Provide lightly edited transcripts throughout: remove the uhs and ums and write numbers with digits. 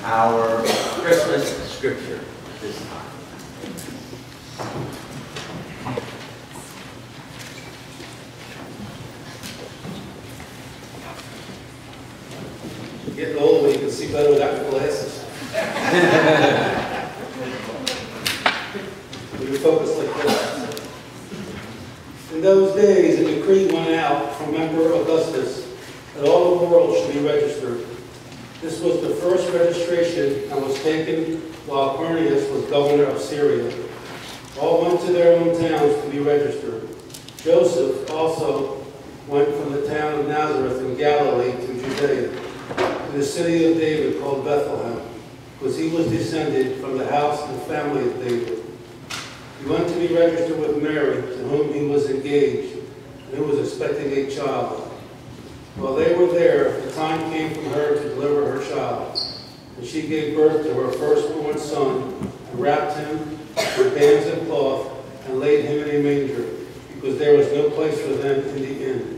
our Christmas scripture this time. Getting old when you can see better without glasses. When you focus like this. In those days, a decree went out from Emperor Augustus that all the world should be registered. This was the first registration and was taken while Quirinius was governor of Syria. All went to their own towns to be registered. Joseph also went from the town of Nazareth in Galilee to Judea, to the city of David called Bethlehem, because he was descended from the house and family of David. He went to be registered with Mary, to whom he was engaged, and who was expecting a child. While they were there, the time came for her to deliver her child. And she gave birth to her firstborn son, and wrapped him with bands of cloth, and laid him in a manger, because there was no place for them in the inn.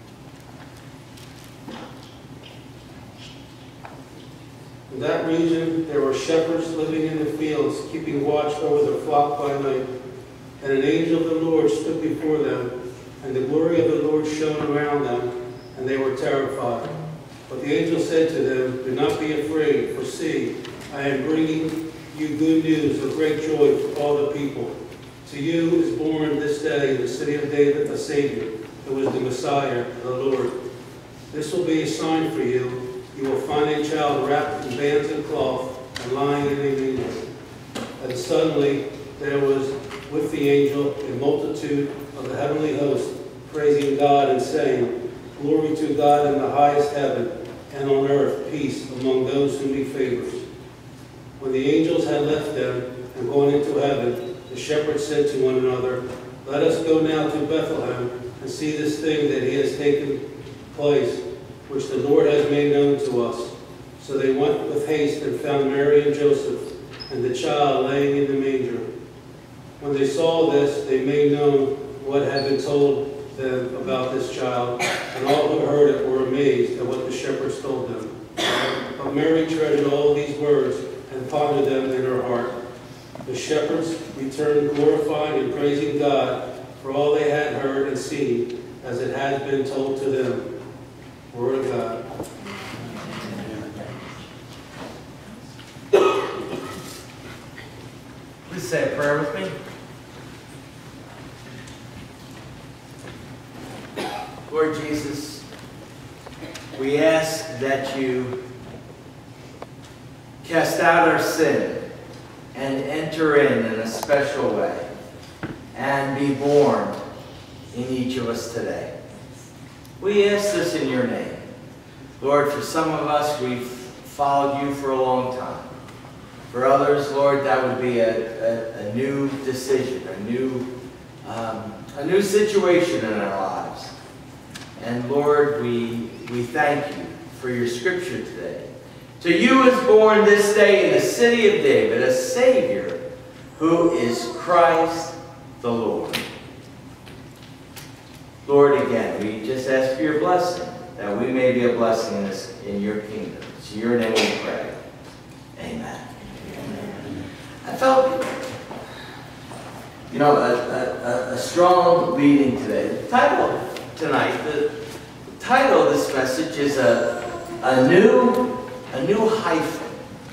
In that region there were shepherds living in the fields, keeping watch over their flock by night. And an angel of the Lord stood before them, and the glory of the Lord shone around them, and they were terrified. But the angel said to them, "Do not be afraid, for see, I am bringing you good news of great joy for all the people. To you is born this day in the city of David a Savior, who is the Messiah, the Lord. This will be a sign for you. You will find a child wrapped in bands of cloth and lying in a manger." And suddenly there was with the angel a multitude of the heavenly host, praising God and saying, "Glory to God in the highest heaven, and on earth peace among those whom he favors." When the angels had left them and gone into heaven, the shepherds said to one another, "Let us go now to Bethlehem and see this thing that he has taken place, which the Lord has made known to us." So they went with haste and found Mary and Joseph and the child laying in the manger. When they saw this, they made known what had been told them about this child, and all who heard it were amazed at what the shepherds told them. But Mary treasured all these words and pondered them in her heart. The shepherds returned glorifying and praising God for all they had heard and seen, as it had been told to them. Word of God. Please say a prayer with me. Lord Jesus, we ask that you cast out our sin and enter in a special way and be born in each of us today. We ask this in your name. Lord, for some of us, we've followed you for a long time. For others, Lord, that would be a new decision, a new situation in our lives. And Lord, we thank you for your scripture today. To you is born this day in the city of David a Savior, who is Christ the Lord. Lord, again, we just ask for your blessing, that we may be a blessing in your kingdom. It's in your name we pray. Amen. I felt, a strong leading today. The title of this message is a new hyphen.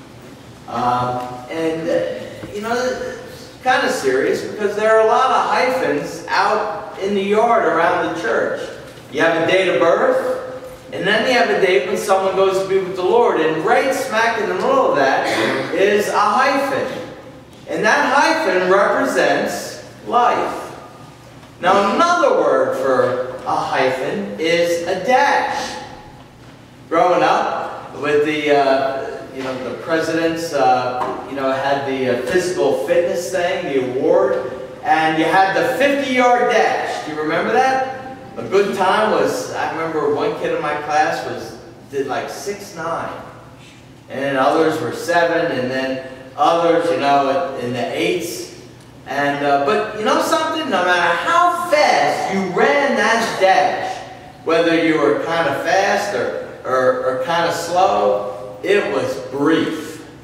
It's kind of serious because there are a lot of hyphens out in the yard around the church. You have a date of birth, and then you have a date when someone goes to be with the Lord. And right smack in the middle of that is a hyphen. And that hyphen represents life. Now another word for a hyphen is a dash. Growing up with the presidents, had the physical fitness thing, the award, and you had the 50-yard dash. Do you remember that? A good time was, I remember one kid in my class did like 6'9", and others were 7, and then others, in the 8s. And but you know something? No matter how fast you ran that dash, whether you were kind of fast or kind of slow, it was brief.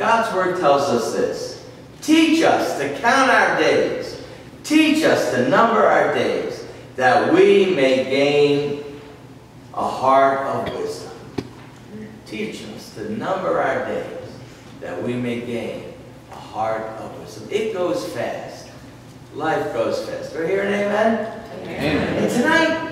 God's Word tells us this. Teach us to count our days. Teach us to number our days, that we may gain a heart of wisdom. Teach us to number our days, that we may gain a heart of wisdom. It goes fast. Life goes fast. Do I hear an amen? Amen. And tonight,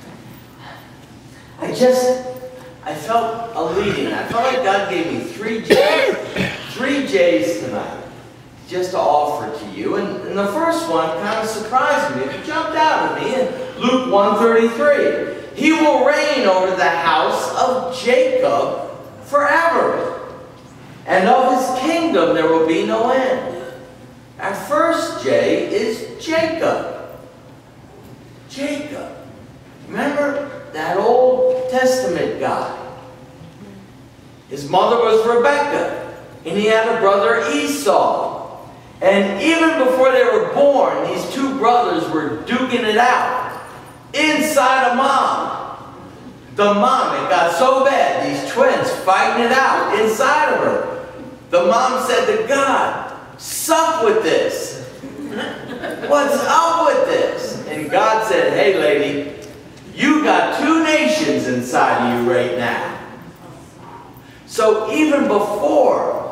I felt a leading. I felt like God gave me 3 J's tonight, just to offer to you. And the first one kind of surprised me. It jumped out at me in Luke 1:33. He will reign over the house of Jacob forever, and of his kingdom there will be no end. Our first J is Jacob. Jacob. Remember that Old Testament guy? His mother was Rebecca, and he had a brother Esau. And even before they were born, these 2 brothers were duking it out inside of mom. The mom, it got so bad, these twins fighting it out inside of her. The mom said to God, "Sup with this? What's up with this?" And God said, "Hey lady, you got 2 nations inside of you right now." So even before,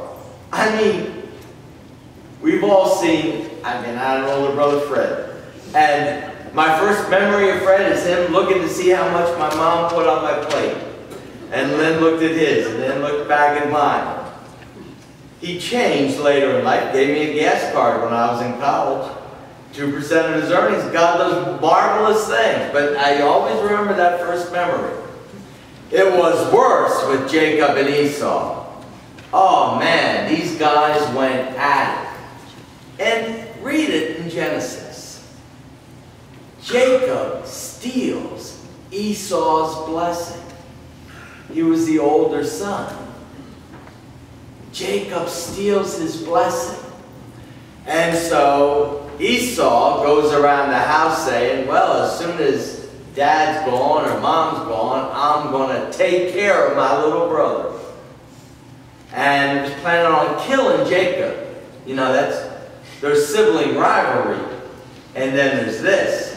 we've all seen, I don't know, older brother Fred. And my first memory of Fred is him looking to see how much my mom put on my plate. And Lynn looked at his, and then looked back at mine. He changed later in life, gave me a gas card when I was in college. 2% of his earnings. God does marvelous things. But I always remember that first memory. It was worse with Jacob and Esau. Oh man, these guys went at it. And read it in Genesis. Jacob steals Esau's blessing. He was the older son. Jacob steals his blessing. And so Esau goes around the house saying, well, as soon as dad's gone or mom's gone, I'm going to take care of my little brother. And he was planning on killing Jacob. You know, there's sibling rivalry. And then there's this.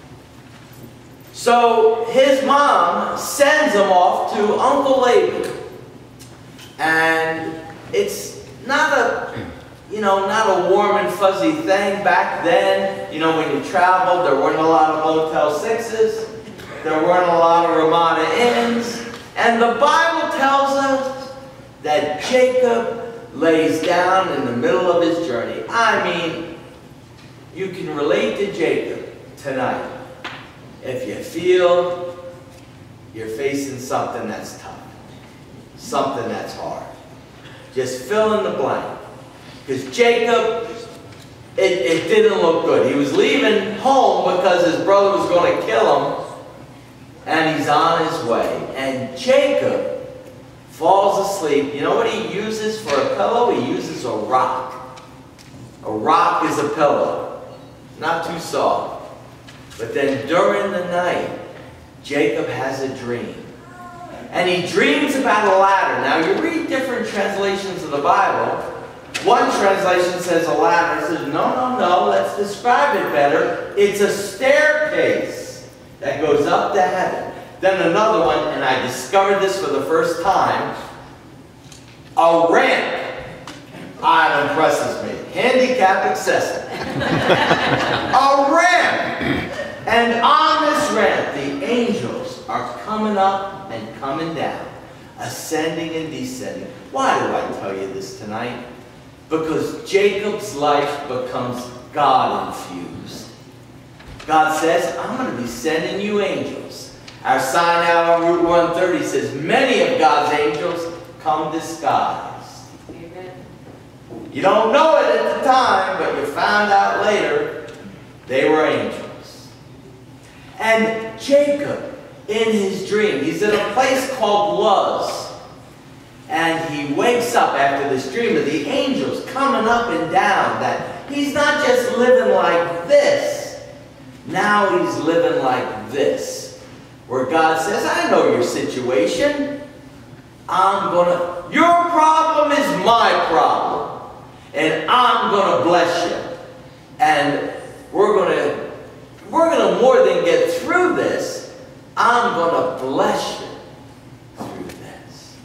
So his mom sends him off to Uncle Laban. And it's not a warm and fuzzy thing. Back then, you know, when you traveled, there weren't a lot of Motel 6s. There weren't a lot of Ramada Inns. And the Bible tells us that Jacob lays down in the middle of his journey. I mean, you can relate to Jacob tonight if you feel you're facing something that's tough, something that's hard. Just fill in the blank. Because Jacob, it didn't look good. He was leaving home because his brother was going to kill him, and he's on his way. And Jacob falls asleep. You know what he uses for a pillow? He uses a rock. A rock is a pillow. Not too soft. But then during the night, Jacob has a dream. And he dreams about a ladder. Now you read different translations of the Bible. One translation says a ladder. It says, no, let's describe it better. It's a staircase that goes up to heaven. Then another one, and I discovered this for the first time, a ramp. Ah, it impresses me. Handicap accessible. A ramp. And on this ramp, the angels are coming up and coming down, ascending and descending. Why do I tell you this tonight? Because Jacob's life becomes God-infused. God says, I'm going to be sending you angels. Our sign out on Route 130 says, many of God's angels come disguised. Amen. You don't know it at the time, but you found out later they were angels. And Jacob, in his dream, he's in a place called Luz. And he wakes up after this dream of the angels coming up and down. That he's not just living like this. Now he's living like this. Where God says, I know your situation. Your problem is my problem. and I'm going to bless you. And we're going to more than get through this. I'm going to bless you through this.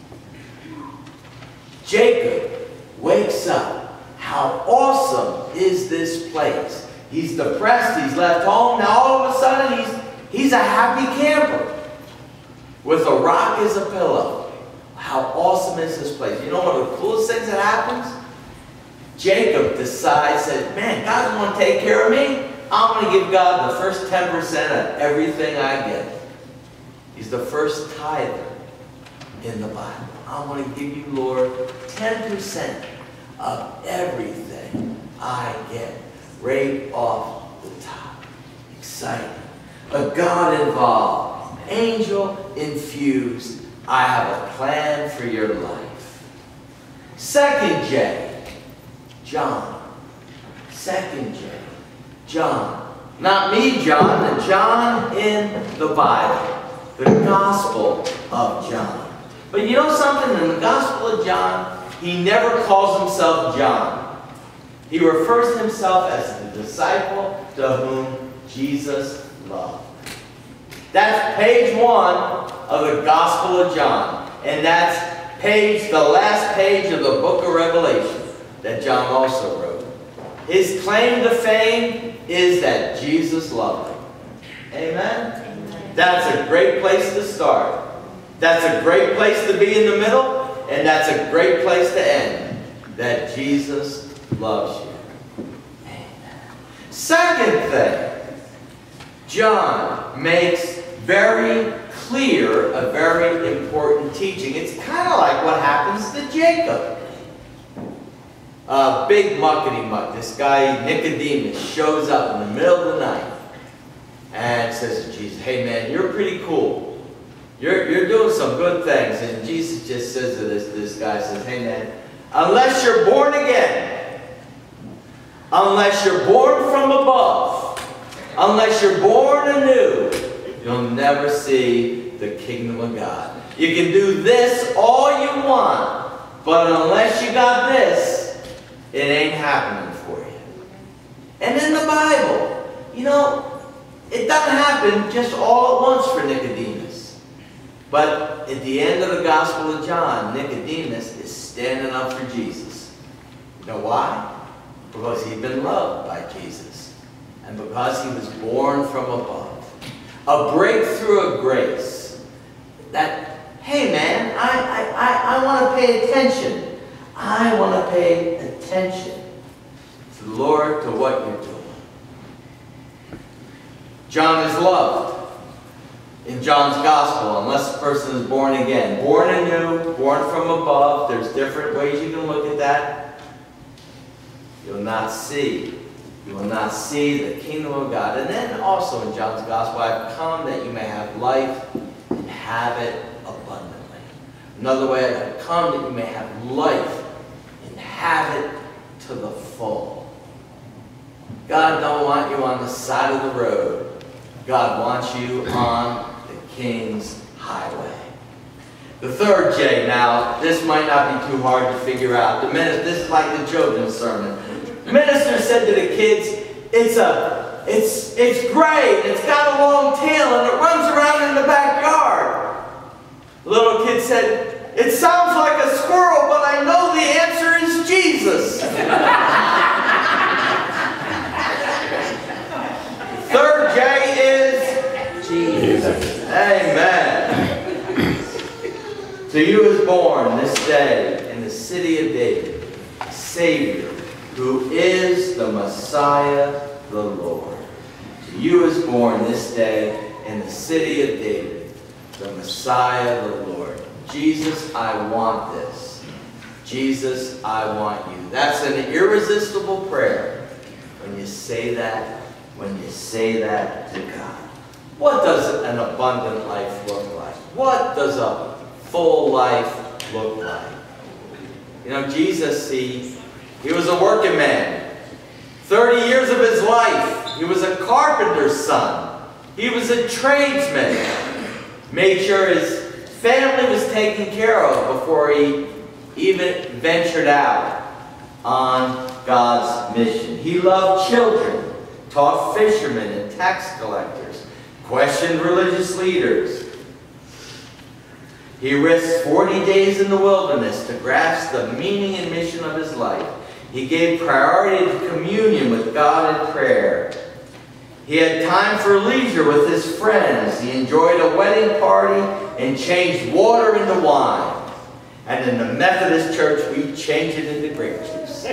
Jacob wakes up. How awesome is this place? He's depressed. He's left home. Now all of a sudden he's a happy camper with a rock as a pillow. How awesome is this place? You know one of the coolest things that happens? Jacob decides that, man, God's going to take care of me. I'm going to give God the first 10% of everything I get. He's the first tither in the Bible. I'm going to give you, Lord, 10% of everything I get. Right off the top. Exciting. A God involved. Angel infused. I have a plan for your life. Second J. John. Second J. John. Not me, John. The John in the Bible. The Gospel of John. But you know something? In the Gospel of John, he never calls himself John. He refers to himself as the disciple to whom Jesus loved. That's page 1 of the Gospel of John. And that's the last page of the book of Revelation that John also wrote. His claim to fame is that Jesus loved him. Amen? Amen. That's a great place to start. That's a great place to be in the middle. And that's a great place to end. That Jesus loves you. Amen. Second thing, John makes very clear a very important teaching. It's kind of like what happens to Jacob. Big muckety-muck. This guy, Nicodemus, shows up in the middle of the night and says to Jesus, hey man, you're pretty cool. You're doing some good things. And Jesus just says to this guy, says, hey man, unless you're born again, unless you're born from above, unless you're born anew, you'll never see the kingdom of God. You can do this all you want, but unless you got this, it ain't happening for you. And in the Bible, you know, it doesn't happen just all at once for Nicodemus. But at the end of the Gospel of John, Nicodemus is standing up for Jesus. You know why? Because he'd been loved by Jesus. And because he was born from above. A breakthrough of grace. That, hey man, I want to pay attention. I want to pay attention to the Lord, to what you're doing. John is loved in John's Gospel, unless the person is born again. Born anew, born from above. There's different ways you can look at that. You'll not see. You will not see the kingdom of God. And then also in John's Gospel, I've come that you may have life and have it abundantly. Another way, I've come that you may have life and have it to the full. God don't want you on the side of the road. God wants you on the King's highway. The third J, now, this might not be too hard to figure out. This is like the children's sermon. The minister said to the kids, it's gray, and it's got a long tail, and it runs around in the backyard. The little kid said, it sounds like a squirrel, but I know the answer is Jesus. Third J is Jesus. Amen. To you is born this day in the city of David, a Savior, who is the Messiah, the Lord. To you is born this day in the city of David, the Messiah, the Lord. Jesus, I want this. Jesus, I want you. That's an irresistible prayer when you say that, to God. What does an abundant life look like? What does a full life look like? You know, Jesus, he was a working man. 30 years of his life, he was a carpenter's son. He was a tradesman. Made sure his family was taken care of before he even ventured out. on God's mission. He loved children, taught fishermen and tax collectors, questioned religious leaders. He risked 40 days in the wilderness to grasp the meaning and mission of his life. He gave priority to communion with God and prayer. He had time for leisure with his friends. He enjoyed a wedding party and changed water into wine. And in the Methodist Church, we change it into grape juice.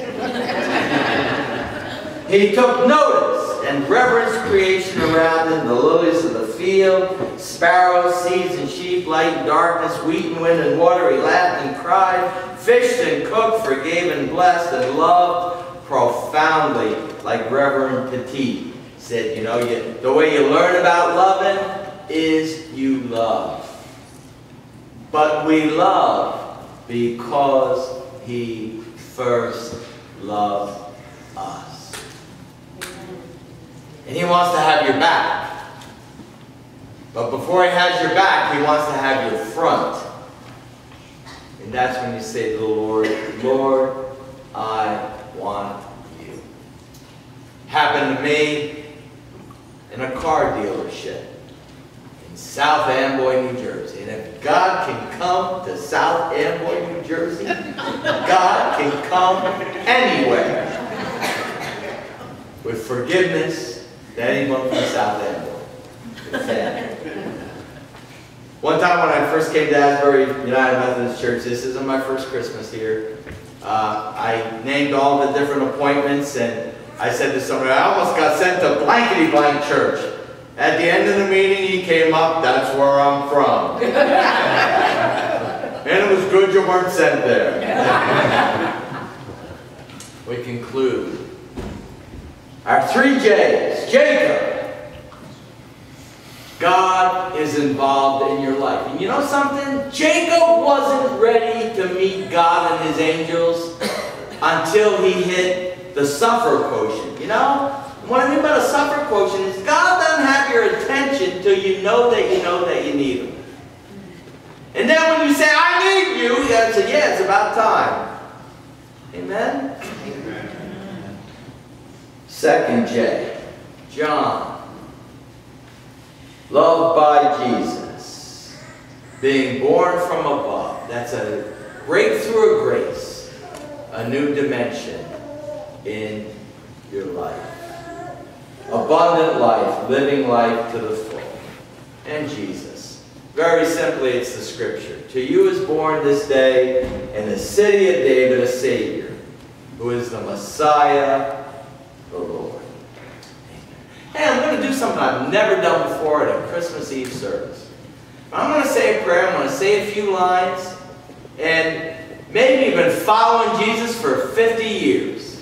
He took notice and reverenced creation around him, the lilies of the field, sparrows, seeds and sheep, light and darkness, wheat and wind and water. He laughed and cried, fished and cooked, forgave and blessed, and loved profoundly, like Reverend Petit said. You know, the way you learn about loving is you love. But we love because he first loved us. And he wants to have your back. But before he has your back, he wants to have your front. And that's when you say to the Lord, Lord, I want you. Happened to me in a car dealership in South Amboy, New Jersey. And if God can come to South Amboy, New Jersey, God can come anywhere with forgiveness to anyone from South Amboy. One time when I first came to Asbury United Methodist Church, this isn't my first Christmas here, I named all the different appointments, and I said to somebody, I almost got sent to blankety blank church. At the end of the meeting, he came up, that's where I'm from. And it was good you weren't sent there. We conclude. Our 3 J's. Jacob. God is involved in your life. And you know something? Jacob wasn't ready to meet God and his angels until he hit the suffer quotient. You know? What I mean by the suffer quotient is God doesn't have your attention till you know that you need him. And then when you say, I need you, you gotta say, yeah, it's about time. Amen? Amen. 2nd J. John. Loved by Jesus. Being born from above. That's a breakthrough of grace. A new dimension in your life. Abundant life, living life to the full. And Jesus. Very simply, it's the scripture. To you is born this day in the city of David a Savior, who is the Messiah, the Lord. Hey, I'm going to do something I've never done before at a Christmas Eve service. I'm going to say a prayer, I'm going to say a few lines, and maybe you've been following Jesus for 50 years.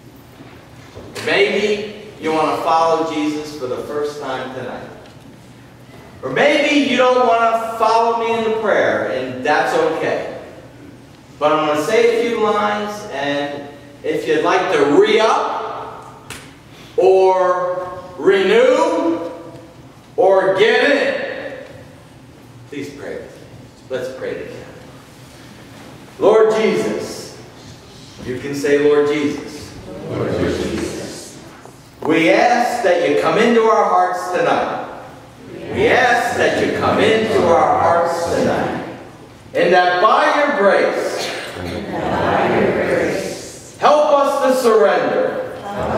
Maybe you want to follow Jesus for the first time tonight. Or maybe you don't want to follow me in the prayer, and that's okay. But I'm going to say a few lines, and if you'd like to re-up, or renew, or get in, please pray with me. Let's pray together. Lord Jesus. You can say, Lord Jesus. Lord Jesus. We ask that you come into our hearts tonight. We ask that you come into our hearts tonight. And that by your grace, help us to surrender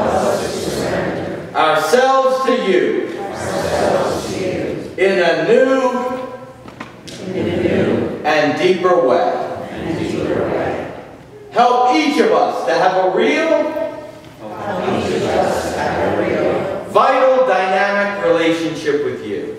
ourselves to you in a new and deeper way. Help each of us to have a real, vital, dynamic relationship with you.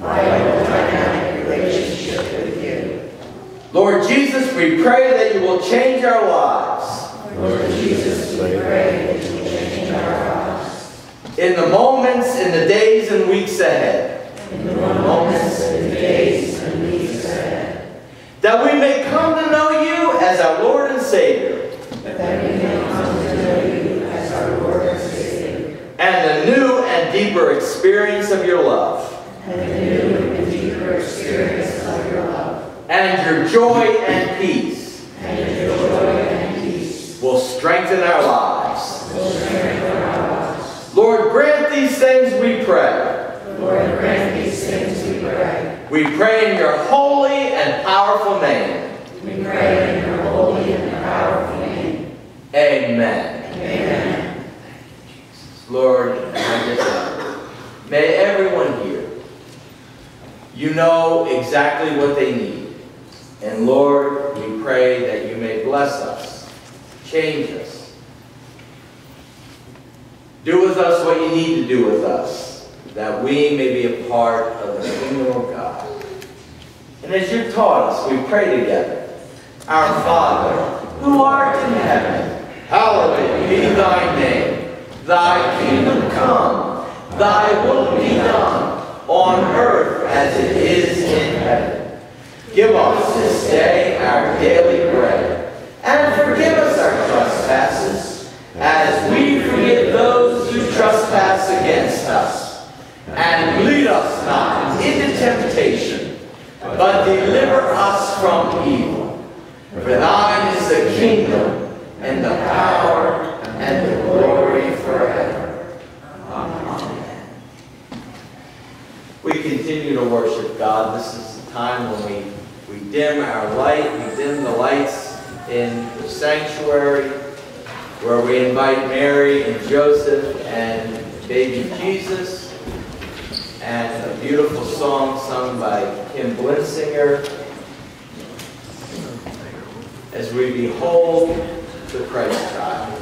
Lord Jesus, we pray that you will change our lives. Lord Jesus, we pray that you will change our lives. In the moments, in the days and weeks ahead. In the moments, in the days and weeks ahead. That we may come to know you as our Lord and Savior. That we may come to know you as our Lord and Savior. And the new and deeper experience of your love. And the new and deeper experience of your love. And your joy and peace. And your joy and peace. Will strengthen strengthen our lives. Lord, grant these things, we pray. Lord, grant these things, we pray. We pray in your holy and powerful name. We pray in your holy and powerful name. Amen. Amen. Lord, may everyone here, you know exactly what they need. And Lord, we pray that you may bless us, change us. Do with us what you need to do with us, that we may be a part of the kingdom of God. And as you taught us, we pray together. Our Father, who art in heaven, hallowed be thy name. Thy kingdom come, thy will be done, on earth as it is in heaven. Give us this day our daily bread, and forgive us our trespasses, as we forgive those who trespass against us. And lead us not into temptation, but deliver us from evil. For thine is the kingdom, and the power, and the glory forever. Amen. We continue to worship God. This is the time when we dim our light, we dim the lights in the sanctuary, where we invite Mary and Joseph and baby Jesus, and a beautiful song sung by Kim Blinsinger, as we behold the Christ child.